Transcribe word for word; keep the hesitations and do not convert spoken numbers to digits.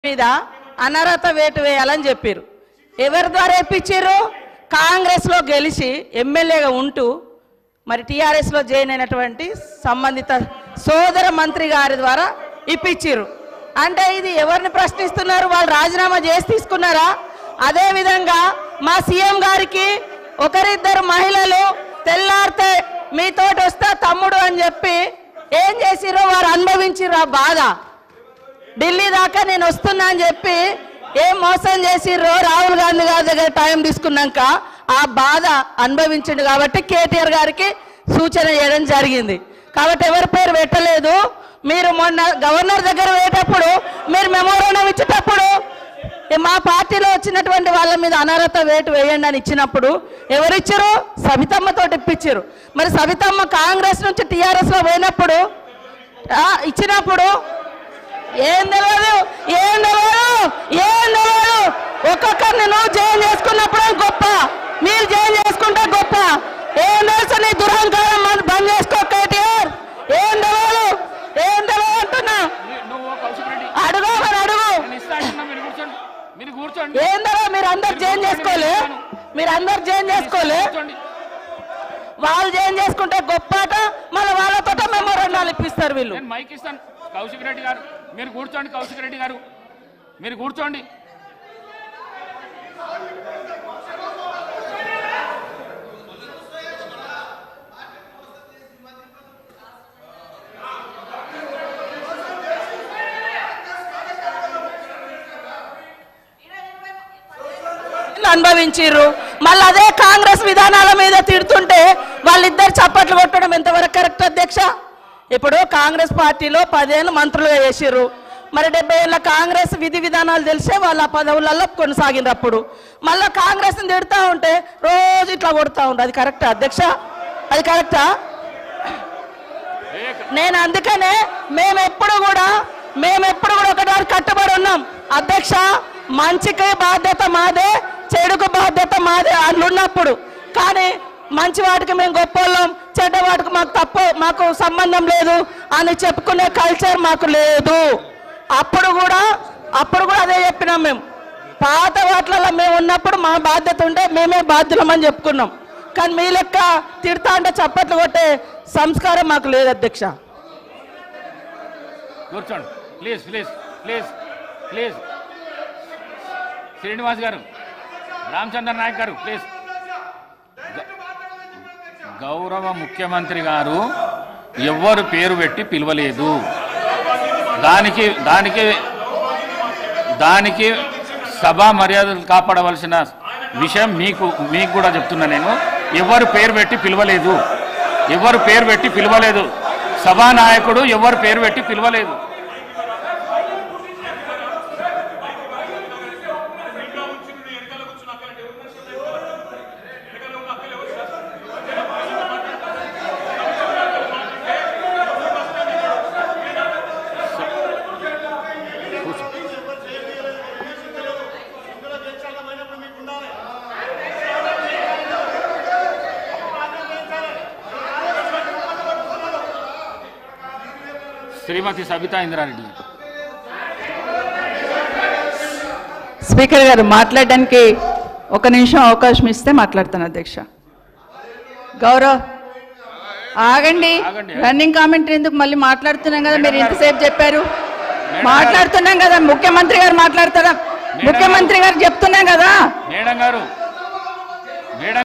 మీద అనర్హత వేటు వేయాలని చెప్పారు. ఎవరి ద్వారా ఇప్పించారు? కాంగ్రెస్లో గెలిచి ఎమ్మెల్యేగా ఉంటూ మరి టీఆర్ఎస్లో జాయిన్ అయినటువంటి సంబంధిత సోదర మంత్రి గారి ద్వారా ఇప్పించారు. అంటే ఇది ఎవరిని ప్రశ్నిస్తున్నారు? వాళ్ళు రాజీనామా చేసి తీసుకున్నారా? అదేవిధంగా మా సీఎం గారికి ఒకరిద్దరు మహిళలు తెల్లారితే మీతోటి వస్తా తమ్ముడు అని చెప్పి ఏం చేసిరో వారు అనుభవించిర్రు ఆ బాధ. ఢిల్లీ దాకా నేను వస్తున్నా అని చెప్పి ఏం మోసం చేసిర్రో రాహుల్ గాంధీ గారి దగ్గర టైం తీసుకున్నాక ఆ బాధ అనుభవించిండు. కాబట్టి కేటీఆర్ గారికి సూచన చేయడం జరిగింది. కాబట్టి ఎవరి పేరు పెట్టలేదు. మీరు మొన్న గవర్నర్ దగ్గర పోయేటప్పుడు మీరు మెమోరాండం ఇచ్చేటప్పుడు మా పార్టీలో వచ్చినటువంటి వాళ్ళ మీద అనర్హత వేటు వేయండి అని ఇచ్చినప్పుడు ఎవరిచ్చారు? సవితమ్మతో ఇప్పించారు. మరి సవితమ్మ కాంగ్రెస్ నుంచి టీఆర్ఎస్లో పోయినప్పుడు ఇచ్చినప్పుడు ఏం తెలియదు, ఏం తెలియదు, ఏం తెలియదు. ఒక్కొక్కరిని నువ్వు జాయిన్ చేసుకున్నప్పుడు గొప్ప, మీరు జాయిన్ చేసుకుంటే గొప్ప. ఏం తెలుసు నీ దురహంకారం బంద్ చేసుకో కేటీఆర్. ఏం తెలియదు, ఏం తెలియదు అంటున్నా. అడుగు మరి అడుగు. ఏం తెలియదు, మీరు అందరు జాయిన్ చేసుకోలే, మీరు అందరు జాయిన్ చేసుకోలే. వాళ్ళు జాయిన్ చేసుకుంటే గొప్పట, మళ్ళీ వాళ్ళతో మెమోరాండాలు ఇప్పిస్తారు వీళ్ళు. మైక్ ఇస్తాను. కౌశిక్ రెడ్డి గారు మీరు కూర్చోండి. కౌశిక్ రెడ్డి గారు మీరు కూర్చోండి. అనుభవించిర్రు. మళ్ళీ అదే కాంగ్రెస్ విధానాల మీద తిడుతుంటే వాళ్ళిద్దరు చప్పట్లు కొట్టడం ఎంతవరకు కరెక్ట్ అధ్యక్ష? ఇప్పుడు కాంగ్రెస్ పార్టీలో పదేళ్ళు మంత్రులుగా చేసిర్రు. మరి డెబ్బై ఏళ్ళ కాంగ్రెస్ విధి విధానాలు తెలిసే వాళ్ళ పదవులలో కొనసాగినప్పుడు మళ్ళీ కాంగ్రెస్ని తిడుతూ ఉంటే రోజు ఇట్లా కొడుతూ ఉంటారు. అది కరెక్టా అధ్యక్ష? అది కరెక్టా? నేను అందుకనే మేమెప్పుడు కూడా మేమెప్పుడు కూడా ఒకటి కట్టుబడి ఉన్నాం అధ్యక్ష. మంచికి బాధ్యత మాదే, చెడుకు బాధ్యత మాదే అట్లున్నప్పుడు. కానీ మంచి వాటికి మేము గొప్పవాళ్ళం, చెడ్డ వాటికి మాకు తప్పు, మాకు సంబంధం లేదు అని చెప్పుకునే కల్చర్ మాకు లేదు. అప్పుడు కూడా అప్పుడు కూడా అదే చెప్పినాం. మేము పాత వాటిలలో మేము ఉన్నప్పుడు మా బాధ్యత ఉంటే మేమే బాధ్యులమని చెప్పుకున్నాం. కానీ మీ లెక్క తిడతా అంటే చప్పట్లు కొట్టే సంస్కారం మాకు లేదు అధ్యక్ష. కూర్చోండి please please please please. Srinivas గారు, రామచంద్ర నాయక్ గారు ప్లీజ్. గౌరవ ముఖ్యమంత్రి గారు ఎవ్వరు పేరు పెట్టి పిలవలేదు. దానికి దానికి దానికి సభా మర్యాదలు కాపాడవలసిన విషయం మీకు మీకు కూడా చెప్తున్నా. నేను ఎవరు పేరు పెట్టి పిలవలేదు, ఎవరు పేరు పెట్టి పిలవలేదు. సభానాయకుడు ఎవరు పేరు పెట్టి పిలవలేదు. శ్రీమతి సబితా ఇంద్రారెడ్డి. స్పీకర్ గారు మాట్లాడడానికి ఒక నిమిషం అవకాశం ఇస్తే మాట్లాడతాను అధ్యక్ష. గౌరవ్ ఆగండి. రన్నింగ్ కామెంటరీ ఎందుకు? మళ్ళీ మాట్లాడుతున్నాం కదా, మీరు ఇంతసేపు చెప్పారు. మాట్లాడుతున్నాం కదా, ముఖ్యమంత్రి గారు మాట్లాడతారా? ముఖ్యమంత్రి గారు చెప్తున్నాం కదా. మేడం గారు మేడం